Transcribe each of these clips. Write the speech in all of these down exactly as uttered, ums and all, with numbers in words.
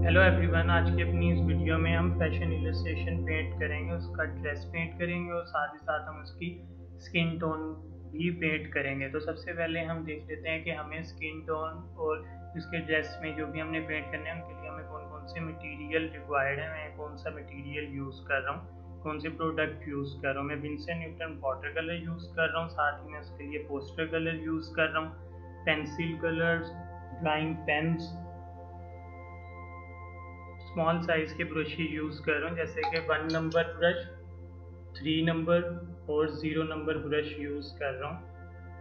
Hello everyone, आज की अपनी इस वीडियो में हम फैशन इलस्ट्रेशन पेंट करेंगे, उसका ड्रेस पेंट करेंगे और साथ ही साथ हम उसकी स्किन टोन भी पेंट करेंगे। तो सबसे पहले हम देख लेते हैं कि हमें स्किन टोन और उसके ड्रेस में जो भी हमने पेंट करने हैं उनके लिए हमें कौन कौन से मटेरियल रिक्वायर्ड है, मैं कौन सा मटेरियल यूज़ कर रहा हूँ, कौन से प्रोडक्ट यूज़ कर रहा हूँ। मैं Vincent Newton water colour use कर रहा हूँ, साथ ही मैं उसके लिए पोस्टर कलर यूज़ कर रहा हूँ, pencil colours, drawing pens, small size के ब्रशेज यूज़ कर रहा हूँ जैसे कि one number brush, three number और ज़ीरो नंबर ब्रश यूज़ कर रहा हूँ।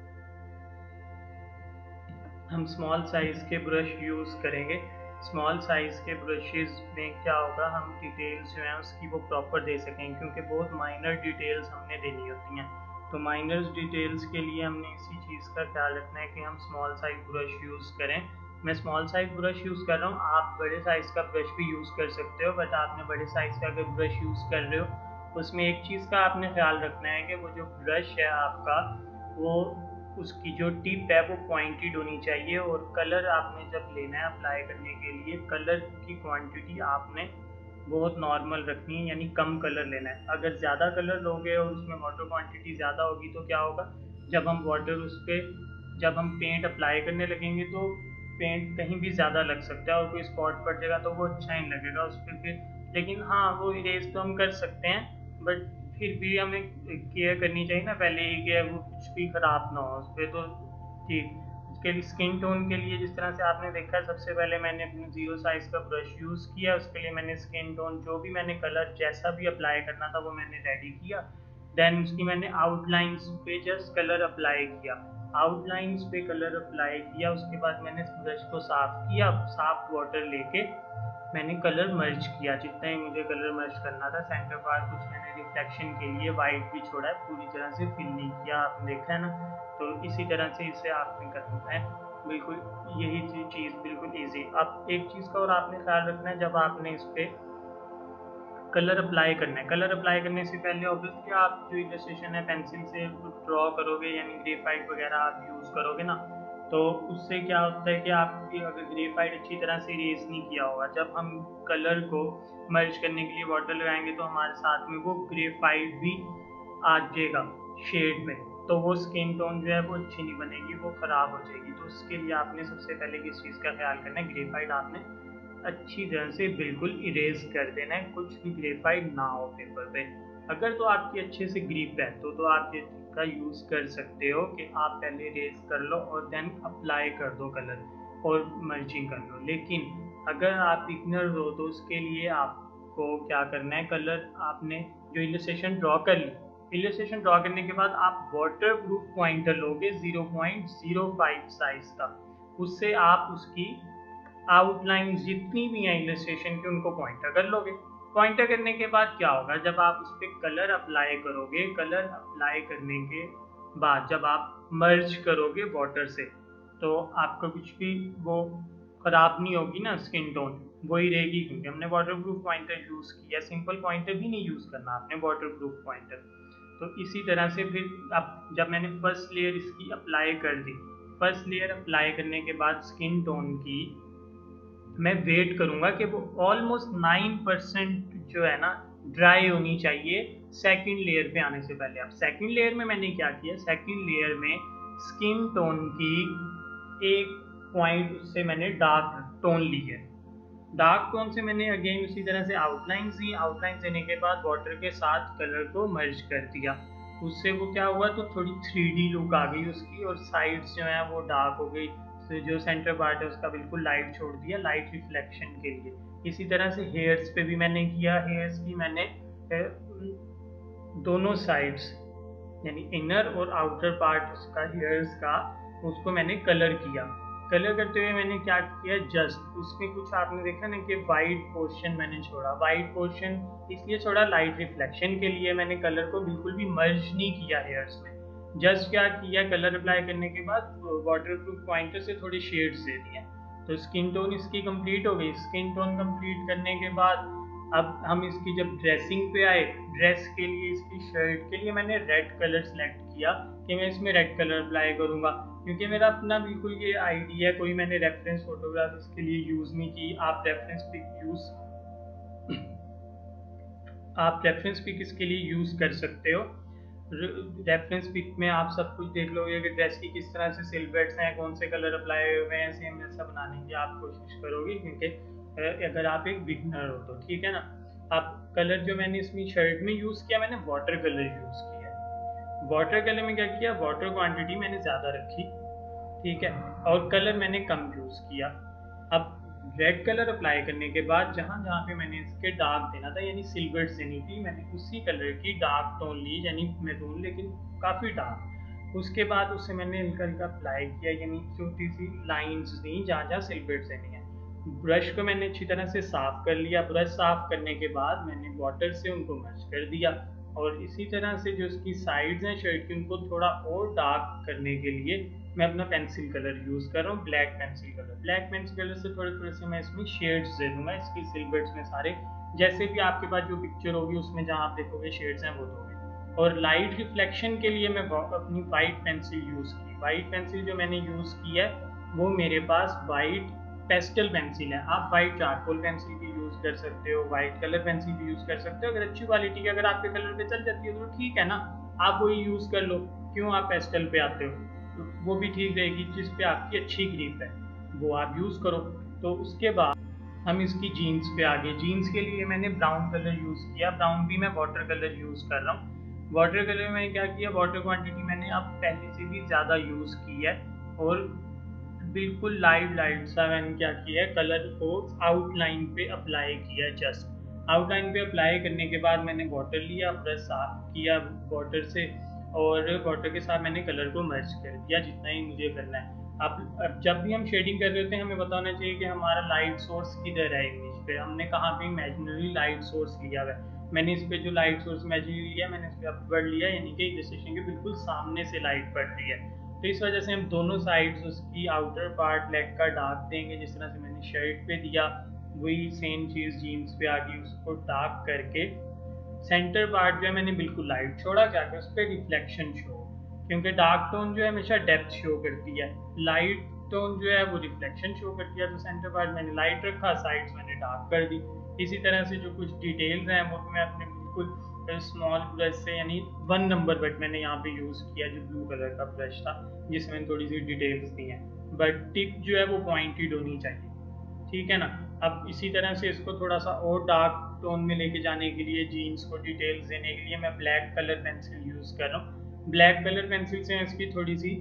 हम स्मॉल साइज के ब्रश यूज़ करेंगे। स्मॉल साइज के ब्रशेज में क्या होगा, हम डिटेल्स जो हैं उसकी वो प्रॉपर दे सकेंगे, क्योंकि बहुत माइनर डिटेल्स हमने देनी होती हैं। तो माइनर डिटेल्स के लिए हमने इसी चीज़ का ख्याल रखना है कि हम स्मॉल साइज ब्रश यूज़ करें। मैं स्मॉल साइज ब्रश यूज़ कर रहा हूँ, आप बड़े साइज़ का ब्रश भी यूज़ कर सकते हो, बट आपने बड़े साइज़ का अगर ब्रश यूज़ कर रहे हो उसमें एक चीज़ का आपने ख्याल रखना है कि वो जो ब्रश है आपका, वो उसकी जो टिप है वो पॉइंटेड होनी चाहिए। और कलर आपने जब लेना है अप्लाई करने के लिए, कलर की क्वांटिटी आपने बहुत नॉर्मल रखनी है, यानी कम कलर लेना है। अगर ज़्यादा कलर लोगे और उसमें वाटर क्वांटिटी ज़्यादा होगी तो क्या होगा, जब हम वाटर उस पर जब हम पेंट अप्लाई करने लगेंगे तो पेंट कहीं भी ज़्यादा लग सकता है और कोई स्पॉट पड़ जाएगा तो वो अच्छा ही लगेगा उस पर फिर। लेकिन हाँ, वो इरेज तो हम कर सकते हैं, बट फिर भी हमें केयर करनी चाहिए ना पहले ही कि वो कुछ भी ख़राब ना हो उस पर। तो ठीक, उसके लिए स्किन टोन के लिए जिस तरह से आपने देखा, सबसे पहले मैंने अपने ज़ीरो साइज़ का ब्रश यूज़ किया। उसके लिए मैंने स्किन टोन जो भी मैंने कलर जैसा भी अप्लाई करना था वो मैंने रेडी किया। देन उसकी मैंने आउटलाइंस पे जस्ट कलर अप्लाई किया, आउटलाइंस पे कलर अप्लाई किया। उसके बाद मैंने ब्रश को साफ़ किया, साफ वाटर लेके मैंने कलर मर्ज किया जितना ही मुझे कलर मर्ज करना था। सेंटर पार्ट कुछ मैंने रिफ्लेक्शन के लिए वाइट भी छोड़ा है, पूरी तरह से फिल नहीं किया, आपने देखा है ना। तो इसी तरह से इसे आपने करना है, बिल्कुल यही चीज़ बिल्कुल ईजी। अब एक चीज़ का और आपने ख्याल रखना है, जब आपने इस पर कलर अप्लाई करना है, कलर अप्लाई करने से पहले ऑब्वियसली आप जो इलस्ट्रेशन है पेंसिल से ड्रॉ करोगे, यानी ग्रेफाइट वगैरह आप यूज़ करोगे ना, तो उससे क्या होता है कि आपकी अगर ग्रेफाइट अच्छी तरह से इरेज नहीं किया होगा, जब हम कलर को मर्ज करने के लिए वाटर लगाएंगे तो हमारे साथ में वो ग्रेफाइट भी आ जाएगा शेड में, तो वो स्किन टोन जो है वो अच्छी नहीं बनेगी, वो ख़राब हो जाएगी। तो उसके लिए आपने सबसे पहले किस चीज़ का ख्याल करना है, ग्रेफाइट आपने अच्छी तरह से बिल्कुल इरेज कर देना है, कुछ भी ग्रेफाइट ना हो पेपर पे। अगर तो आपकी अच्छे से ग्रिप है तो तो आप ये का यूज़ कर सकते हो कि आप पहले इरेज कर लो और देन अप्लाई कर दो कलर और मर्जिंग कर लो। लेकिन अगर आप बिगिनर हो तो उसके लिए आपको क्या करना है, कलर आपने जो इलस्ट्रेशन ड्रॉ कर ली, इलस्ट्रेशन ड्रॉ करने के बाद आप वाटर प्रूफ पॉइंटर लोगे zero point zero five size का, उससे आप उसकी आउटलाइन जितनी भी हैं इलस्ट्रेशन की उनको पॉइंटर कर लोगे। पॉइंटर करने के बाद क्या होगा, जब आप उस पर कलर अप्लाई करोगे, कलर अप्लाई करने के बाद जब आप मर्ज करोगे वाटर से, तो आपका कुछ भी वो ख़राब नहीं होगी ना, स्किन टोन वही रहेगी, क्योंकि हमने वाटर प्रूफ पॉइंटर यूज़ किया। सिंपल पॉइंटर भी नहीं यूज़ करना आपने, वाटर प्रूफ पॉइंटर। तो इसी तरह से फिर अब जब मैंने फर्स्ट लेयर इसकी अप्लाई कर दी, फर्स्ट लेयर अप्लाई करने के बाद स्किन टोन की मैं वेट करूंगा कि वो ऑलमोस्ट नाइन परसेंट जो है ना ड्राई होनी चाहिए सेकंड लेयर पे आने से पहले। अब सेकंड लेयर में मैंने क्या किया, सेकंड लेयर में स्किन टोन की एक पॉइंट उससे मैंने डार्क टोन ली है, डार्क टोन से मैंने अगेन उसी तरह से आउटलाइन दी, आउटलाइन देने के बाद वाटर के साथ कलर को मर्ज कर दिया। उससे वो क्या हुआ, तो थोड़ी थ्री डी लुक आ गई उसकी, और साइड्स जो है वो डार्क हो गई, तो जो सेंटर पार्ट है उसका बिल्कुल लाइट छोड़ दिया, लाइट रिफ्लेक्शन के लिए। इसी तरह से हेयर्स पे भी मैंने किया, हेयर्स की मैंने दोनों साइड्स यानी इनर और आउटर पार्ट उसका हेयर्स का, उसको मैंने कलर किया। कलर करते हुए मैंने क्या किया, जस्ट उसमें कुछ आपने देखा ना कि वाइट पोर्शन मैंने छोड़ा, वाइट पोर्शन इसलिए छोड़ा लाइट रिफ्लेक्शन के लिए, मैंने कलर को बिल्कुल भी मर्ज नहीं किया हेयर्स में। जस्ट क्या किया, कलर अप्लाई करने के बाद वाटर प्रूफ पॉइंटर से थोड़े शेड्स दे दिए, तो स्किन टोन इसकी कंप्लीट हो गई। स्किन टोन कंप्लीट करने के बाद अब हम इसकी जब ड्रेसिंग पे आए, ड्रेस के लिए इसकी शर्ट के लिए मैंने रेड कलर सेलेक्ट किया कि मैं इसमें रेड कलर अप्लाई करूँगा, क्योंकि मेरा अपना बिल्कुल ये आइडिया है, कोई मैंने रेफरेंस फोटोग्राफ इसके लिए यूज़ नहीं की। आप रेफरेंस पिक यूज़ आप रेफरेंस पिक इसके लिए यूज़ कर सकते हो। रेफरेंस पिक में आप सब कुछ देख लोगे कि ड्रेस की किस तरह से सिलवेट्स हैं, कौन से कलर अप्लाई हुए हैं, सेम वैसा बनाने की आप कोशिश करोगे, क्योंकि अगर आप एक बिगनर हो तो, ठीक है ना। आप कलर जो मैंने इसमें शर्ट में यूज़ किया, मैंने वाटर कलर यूज़ किया। वाटर कलर में क्या किया, वाटर क्वांटिटी मैंने ज़्यादा रखी, ठीक है, और कलर मैंने कम यूज़ किया। अब रेड कलर अप्लाई करने के बाद जहाँ जहाँ पे मैंने इसके डार्क देना था, यानी सिल्वर्स देनी थी, मैंने उसी कलर की डार्क टोन ली, यानी मैरून लेकिन काफ़ी डार्क। उसके बाद उससे मैंने हल्का हल्का अप्लाई किया, यानी छोटी सी लाइंस दी जहाँ जहाँ सिल्वर्स देनी है। ब्रश को मैंने अच्छी तरह से साफ कर लिया। ब्रश साफ करने के बाद मैंने वाटर से उनको मर्ज कर दिया, और इसी तरह से जो इसकी साइड्स हैं शर्ट की, उनको थोड़ा और डार्क करने के लिए मैं अपना पेंसिल कलर यूज़ कर रहा हूँ, black pencil colour. Black pencil colour से थोड़े थोड़े से मैं इसमें शेड्स दे दूंगा इसकी सिल्वर्स में सारे, जैसे भी आपके पास जो पिक्चर होगी उसमें जहाँ आप देखोगे शेड्स हैं वो दोगे। और लाइट रिफ्लेक्शन के लिए मैं अपनी वाइट पेंसिल यूज़ की। वाइट पेंसिल जो मैंने यूज़ की है वो मेरे पास वाइट पेस्टल पेंसिल है। आप वाइट चारकोल पेंसिल भी यूज़ कर सकते हो, वाइट कलर पेंसिल भी यूज़ कर सकते हो। अगर अच्छी क्वालिटी की अगर आपके कलर पे चल जाती है तो ठीक है ना, आप वही यूज़ कर लो, क्यों आप पेस्टल पे आते हो, तो वो भी ठीक रहेगी। जिस पे आपकी अच्छी ग्रिप है वो आप यूज़ करो। तो उसके बाद हम इसकी जीन्स पे आ गए। जीन्स के लिए मैंने ब्राउन कलर यूज़ किया। ब्राउन भी मैं वाटर कलर यूज़ कर रहा हूँ। वाटर कलर में मैंने क्या किया, वाटर क्वांटिटी मैंने अब पहले से भी ज़्यादा यूज़ की है, और बिल्कुल लाइट लाइट सा मैंने क्या किया है, कलर को आउटलाइन पे अप्लाई किया। जस्ट आउटलाइन पे अप्लाई करने के बाद मैंने वाटर लिया, ब्रश साफ किया वाटर से, और वाटर के साथ मैंने कलर को मर्ज कर दिया जितना ही मुझे करना है। अब अब जब भी हम शेडिंग कर रहे होते हैं हमें बताना चाहिए कि हमारा लाइट सोर्स किधर है इमेज पे, हमने कहाँ पे इमेजिनरी लाइट सोर्स लिया हुआ है। मैंने इस पे जो लाइट सोर्स इमेजिनरी लिया, मैंने इस पे अपवर्ड लिया, यानी कि इलस्ट्रेशन के बिल्कुल सामने से लाइट पड़ रही है। तो इस वजह से हम दोनों साइड्स उसकी आउटर पार्ट लेग का डार्क देंगे, जिस तरह से मैंने शर्ट पे दिया वही सेम चीज़ जीन्स पे आ गई, उसको डार्क करके सेंटर पार्ट जो है मैंने बिल्कुल लाइट छोड़ा, क्या उस पर रिफ्लेक्शन शो, क्योंकि डार्क टोन जो है हमेशा डेप्थ शो करती है, लाइट टोन जो है वो रिफ्लेक्शन शो करती है। तो सेंटर पार्ट मैंने लाइट रखा, साइड्स मैंने डार्क कर दी। इसी तरह से जो कुछ डिटेल्स हैं वो मैं अपने बिल्कुल स्मॉल ब्रश से, यानी वन नंबर बट मैंने यहाँ पे यूज़ किया, जो ब्लू कलर का ब्रश था जिसमें मैंने थोड़ी सी डिटेल्स दी हैं, बट टिप जो है वो पॉइंटेड होनी चाहिए, ठीक है ना। अब इसी तरह से इसको थोड़ा सा और डार्क टोन में लेके जाने के लिए, जीन्स को डिटेल्स देने के लिए मैं ब्लैक कलर पेंसिल यूज़ कर रहा हूँ। ब्लैक कलर पेंसिल से इसकी थोड़ी सी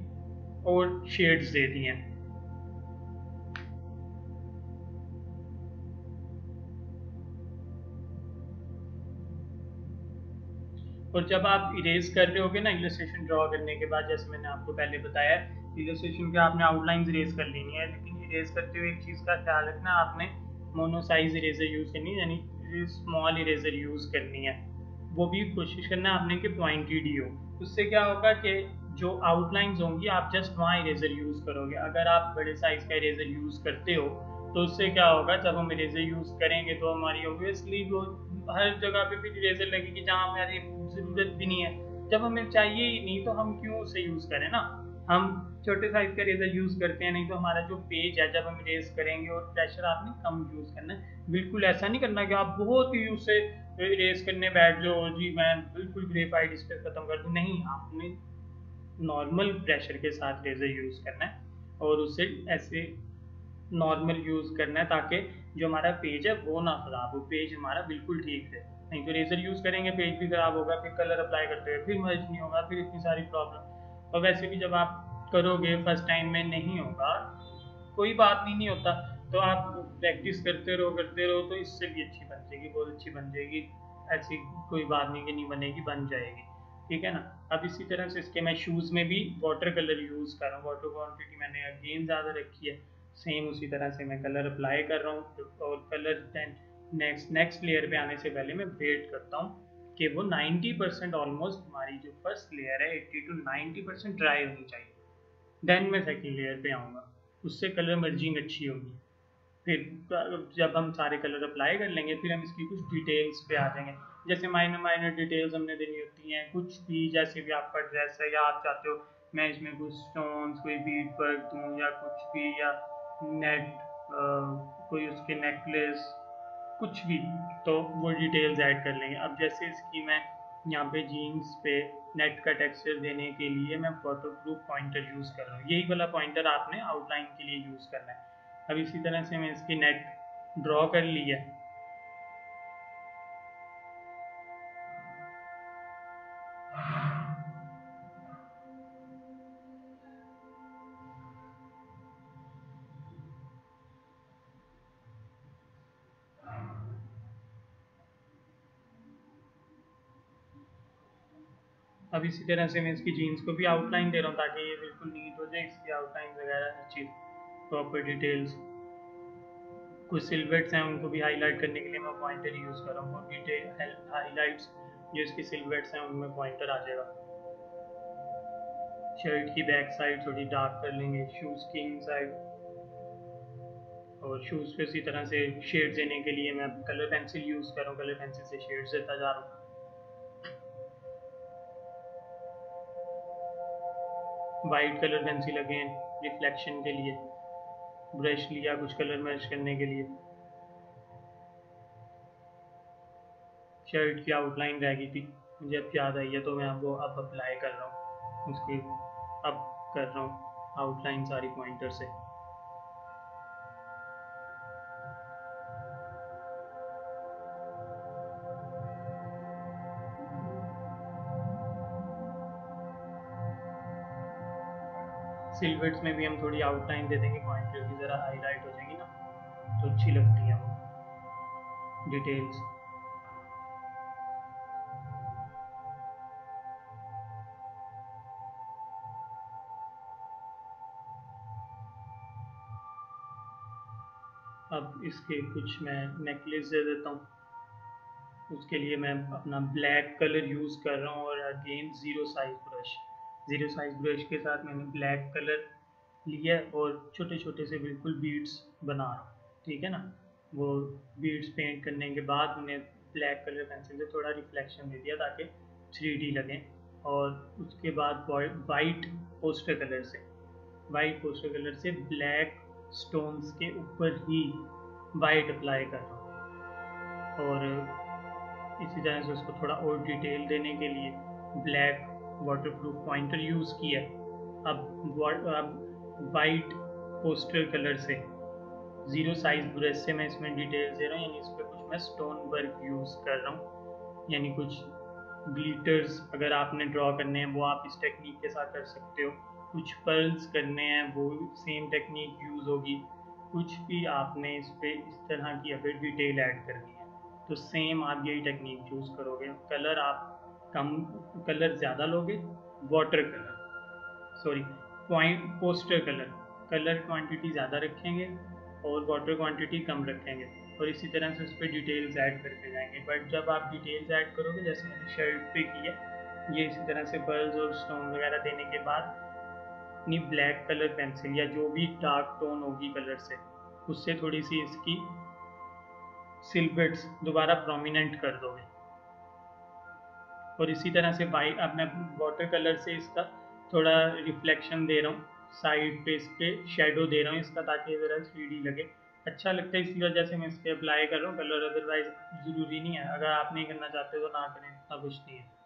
और शेड्स दे दी हैं। और जब आप इरेज कर रहे होगे ना इलस्ट्रेशन ड्रॉ करने के बाद, जैसे मैंने आपको पहले बताया, इलस्ट्रेशन के आपने आउटलाइंस इरेज कर लेनी है, लेकिन इरेज करते हुए एक चीज़ का ख्याल रखना, आपने मोनो साइज इरेजर यूज़ करनी है, यानी स्मॉल इरेजर यूज़ करनी है। वो भी कोशिश करना आपने कि पॉइंटेड ही हो। उससे क्या होगा कि जो आउटलाइंस होंगी आप जस्ट वहाँ इरेजर यूज़ करोगे। अगर आप बड़े साइज़ का इरेजर यूज़ करते हो तो उससे क्या होगा, जब हम इरेजर यूज़ करेंगे तो हमारी ऑब्वियसली वो हर जगह पे भी इरेजर लगेगी जहाँ हमारी ज़रूरत भी नहीं है। जब हमें चाहिए ही नहीं तो हम क्यों उसे यूज़ करें ना। हम छोटे साइज का इरेजर यूज़ करते हैं, नहीं तो हमारा जो पेज है जब हम इरेज करेंगे, और प्रेशर आपने कम यूज़ करना है। बिल्कुल ऐसा नहीं करना कि आप बहुत ही उससे इरेज करने बैठ जाओ, जी मैं बिल्कुल ग्रेफाइट इस पर ख़त्म कर दूँ, नहीं, आपने नॉर्मल प्रेशर के साथ इरेजर यूज़ करना है, और उसे ऐसे नॉर्मल यूज़ करना है ताकि जो हमारा पेज है वो ना ख़राब हो, पेज हमारा बिल्कुल ठीक है। नहीं तो रेजर यूज़ करेंगे पेज भी ख़राब होगा, फिर कलर अप्लाई करते हुए फिर मर्ज नहीं होगा, फिर इतनी सारी प्रॉब्लम। और वैसे भी जब आप करोगे फर्स्ट टाइम में नहीं होगा, कोई बात नहीं नहीं होता, तो आप प्रैक्टिस करते रहो करते रहो तो इससे भी अच्छी बन जाएगी, बहुत अच्छी बन जाएगी। ऐसी कोई बात नहीं कि नहीं बनेगी, बन जाएगी, ठीक है ना। अब इसी तरह से इसके मैं शूज़ में भी वाटर कलर यूज़ कर रहा हूँ। वाटर क्वान्टिटी मैंने अगेन ज़्यादा रखी है। सेम उसी तरह से मैं कलर अप्लाई कर रहा हूँ, और कलर नेक्स्ट नेक्स्ट लेयर पे आने से पहले मैं वेट करता हूँ कि वो नब्बे परसेंट ऑलमोस्ट हमारी जो फर्स्ट लेयर है अस्सी टू नब्बे परसेंट ड्राई होनी चाहिए। देन मैं सेकंड लेयर पे आऊँगा, उससे कलर मर्जिंग अच्छी होगी। फिर जब हम सारे कलर अप्लाई कर लेंगे फिर हम इसकी कुछ डिटेल्स पे आ जाएंगे। जैसे माइनर माइनर डिटेल्स हमने देनी होती हैं, कुछ भी, जैसे भी आपका ड्रेस है या आप चाहते हो मैं इसमें कुछ स्टोन्स, कोई बीड वर्क दूँ या कुछ भी, या नेट कोई उसके नेकलेस, कुछ भी, तो वो डिटेल्स ऐड कर लेंगे। अब जैसे इसकी मैं यहाँ पे जीन्स पे नेट का टेक्सचर देने के लिए मैं वाटरप्रूफ पॉइंटर यूज़ कर रहा हूँ। यही वाला पॉइंटर आपने आउटलाइन के लिए यूज़ करना है। अब इसी तरह से मैं इसकी नेट ड्रॉ कर ली है। अब इसी तरह से मैं इसकी जीन्स को भी आउटलाइन दे रहा हूँ ताकि ये बिल्कुल नीट हो जाए, इसकी आउटलाइन वगैरह हर चीज़, प्रॉपर डिटेल्स। कुछ सिल्हूएट्स हैं उनको भी हाईलाइट करने के लिए मैं पॉइंटर यूज़ कर रहा हूँ। डिटेल हाईलाइट्स जो इसकी सिल्हूएट्स हैं उनमें पॉइंटर आ जाएगा। शर्ट की बैक साइड थोड़ी डार्क कर लेंगे, शूज़ की इन साइड, और शूज़ पे इसी तरह से शेड्स देने के लिए मैं कलर पेंसिल यूज़ कर रहा हूँ, कलर पेंसिल से शेड्स देता जा रहा हूँ। White colour pencil again reflection के लिए, ब्रश लिया कुछ कलर मैच करने के लिए। शर्ट की आउटलाइन रह गई थी, मुझे अब याद आई है तो मैं वो अब अप्लाई कर रहा हूँ, उसकी अब कर रहा हूँ आउटलाइन सारी पॉइंटर से। सिल्हूएट्स में भी हम थोड़ी आउटलाइन दे देंगे, पॉइंटर की ज़रा हाईलाइट हो जाएगी ना तो अच्छी लगती हैं वो डिटेल्स। अब इसके कुछ मैं नेकलेस दे देता हूँ, उसके लिए मैं अपना ब्लैक कलर यूज़ कर रहा हूँ और again zero size brush, zero size brush के साथ मैंने ब्लैक कलर लिया और छोटे छोटे से बिल्कुल बीड्स बना रहा हूँ, ठीक है ना। वो बीड्स पेंट करने के बाद उन्हें ब्लैक कलर पेंसिल से थोड़ा रिफ्लेक्शन दे दिया ताकि थ्री डी लगे, और उसके बाद वाइट पोस्टर कलर से वाइट पोस्टर कलर से ब्लैक स्टोन्स के ऊपर ही वाइट अप्लाई कर रहा हूँ, और इसी तरह से उसको थोड़ा और डिटेल देने के लिए ब्लैक वाटरप्रूफ पॉइंटर यूज़ किया। अब अब वाइट पोस्टर कलर से ज़ीरो साइज ब्रश से मैं इसमें डिटेल्स दे रहा हूँ, यानी इस पर कुछ मैं स्टोन वर्क यूज़ कर रहा हूँ, यानी कुछ ग्लिटर्स अगर आपने ड्रॉ करने हैं वो आप इस टेक्निक के साथ कर सकते हो, कुछ पर्ल्स करने हैं वो सेम टेक्निक यूज़ होगी, कुछ भी आपने इस पर इस तरह की अगर डिटेल ऐड करनी है तो सेम आप यही टेक्निक यूज़ करोगे। कलर आप कम कलर ज़्यादा लोगे, water colour sorry point poster colour colour quantity ज़्यादा रखेंगे और वाटर क्वांटिटी कम रखेंगे, और इसी तरह से उस पर डिटेल्स ऐड करते जाएंगे। बट जब आप डिटेल्स ऐड करोगे, जैसे मैंने शर्ट पे की है, ये इसी तरह से पर्ल्स और स्टोन वगैरह देने के बाद अपनी ब्लैक कलर पेंसिल या जो भी डार्क टोन होगी कलर से, उससे थोड़ी सी इसकी सिल्हूएट्स दोबारा प्रोमिनेंट कर दोगे। और इसी तरह से वाइट अब मैं वाटर कलर से इसका थोड़ा रिफ्लेक्शन दे रहा हूँ, साइड पे इसके शेडो दे रहा हूँ इसका, ताकि ज़रा थ्री डी लगे, अच्छा लगता है, इसी वजह से मैं इस पर अप्लाई कर रहा हूँ कलर। अदरवाइज ज़रूरी नहीं है, अगर आप नहीं करना चाहते तो ना करें, इतना कुछ नहीं है।